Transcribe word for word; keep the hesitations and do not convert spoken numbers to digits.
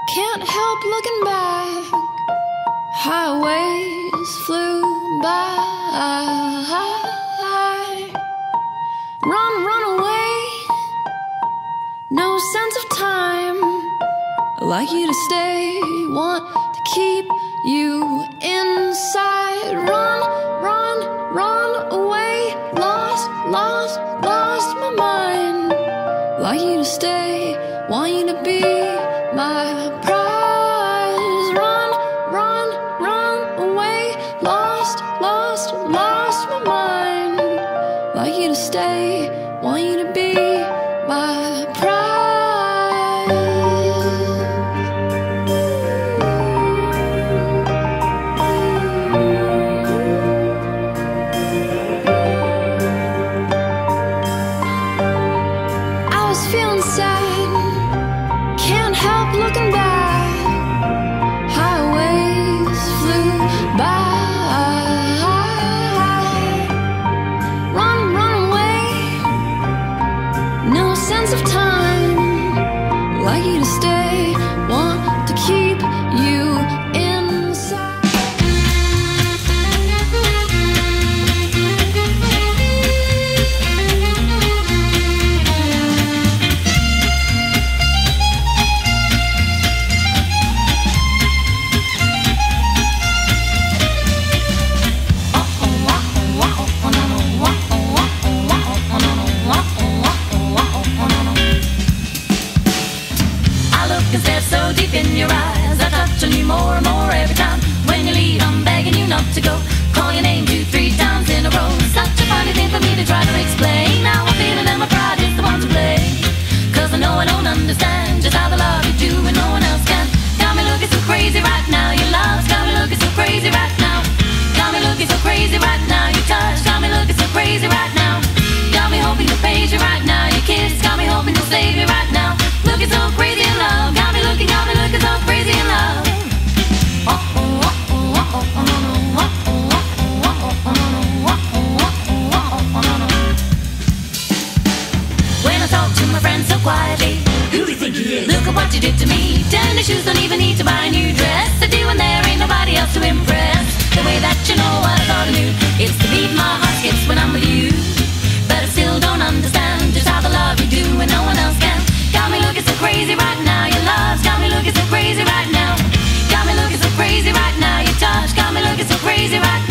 Can't help looking back. Highways flew by. Run, run away. No sense of time. I'd like you to stay. Want to keep you inside. Run, run, run away. Lost, lost, lost my mind. I'd like you to stay. Want you to be my prize. Run, run, run away. Lost, lost, lost my mind. I'd like you to stay. Want you to be my prize. I was feeling sad. Can't help looking back. Highways flew by. Run, run away. No sense of time. I'd like you to stay. Want to keep you inside. Cause they're so deep in your eyes, I touch on you more and more every time. When you leave, I'm begging you not to go. Call your name two, three times in a row. Such a funny thing for me to try to explain. Now I'm feeling that my pride is the one to blame. Cause I know I don't understand just how the love you do and no one else can. Got me looking so crazy right now. Your love's got me looking so crazy right now. Got me looking so crazy right now. Your touch got me looking so crazy right now. Got me hoping to page you right now. Your kiss got me hoping to save you right now. Looking so crazy in love. Got me looking, got me looking so crazy in love. Oh, oh, oh, oh, oh, oh, oh, no, no. Oh, oh, oh, oh, oh, oh, no, no. Oh, oh, oh, oh, oh, oh, no, no. When I talk to my friends so quietly, who do you think he is? Look at what you did to me. Tennis shoes don't even need to buy a new dress. I do when there ain't nobody else to impress. The way that you know what I thought I knew. It's the beat my heart skips when I'm with you. But I still don't understand just how the love you do and no one else can. Got me looking so crazy right now. Your love's got me looking so crazy right now. Got me looking so crazy right now. Your touch got me looking so crazy right now.